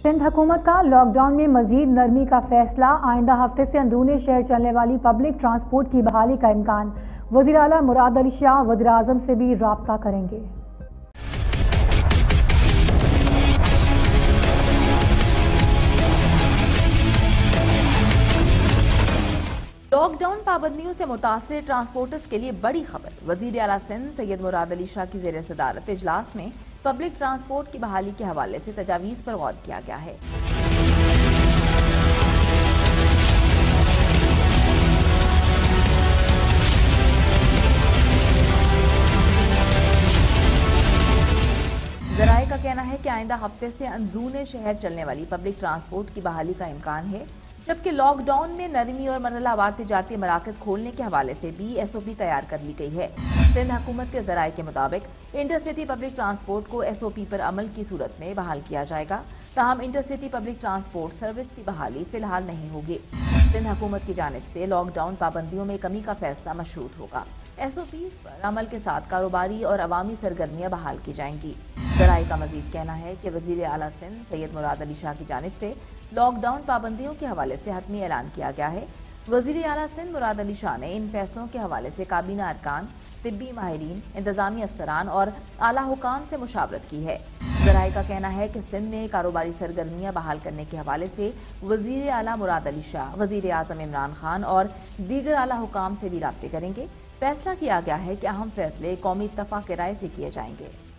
सिंध हुकूमत का लॉकडाउन में मजीद नरमी का फैसला। आइंदा हफ्ते से अंदरूनी शहर चलने वाली पब्लिक ट्रांसपोर्ट की बहाली का इम्कान। वज़ीर आला मुराद अली शाह वज़ीर आज़म से भी राब्ता करेंगे। लॉकडाउन पाबंदियों से मुतासिर ट्रांसपोर्टर्स के लिए बड़ी खबर। वज़ीर आला सिंध सैयद मुराद अली शाह की ज़ेर सदारत इजलास में पब्लिक ट्रांसपोर्ट की बहाली के हवाले से तजावीज़ पर गौर किया गया है। ज़राए का कहना है कि आइंदा हफ्ते से अंदरूने शहर चलने वाली पब्लिक ट्रांसपोर्ट की बहाली का इम्कान है, जबकि लॉकडाउन में नरमी और मरहलावार तिजारती मराकज़ खोलने के हवाले से भी SOP तैयार कर ली गई है। सिंध हुकूमत के ज़राए के मुताबिक इंटरसिटी पब्लिक ट्रांसपोर्ट को SOP पर अमल की सूरत में बहाल किया जाएगा। ताहम इंटरसिटी पब्लिक ट्रांसपोर्ट सर्विस की बहाली फिलहाल नहीं होगी। सिंध हुकूमत की जानिब से लॉकडाउन पाबंदियों में कमी का फैसला मशरूत होगा। SOPs पर अमल के साथ कारोबारी और अवामी सरगर्मियाँ बहाल की जाएंगी। ज़राए का मजीद कहना है कि वज़ीर आला सिंध सैयद मुराद अली शाह की जानिब से लॉकडाउन पाबंदियों के हवाले से हतमी ऐलान किया गया है। वज़ीर आला सिंध मुराद अली शाह ने इन फैसलों के हवाले से काबीना अरकान, तिब्बी माहिरीन, इंतजामी अफसरान और आला हुकाम से मुशावरत की है। ज़राए का कहना है कि सिंध में कारोबारी सरगर्मियाँ बहाल करने के हवाले से वज़ीर आला मुराद अली शाह, वज़ीर आज़म इमरान खान और दीगर आला हुकाम से भी राब्ते करेंगे। फैसला किया गया है कि अहम फैसले कौमी इत्तफाक के राय से किए जाएंगे।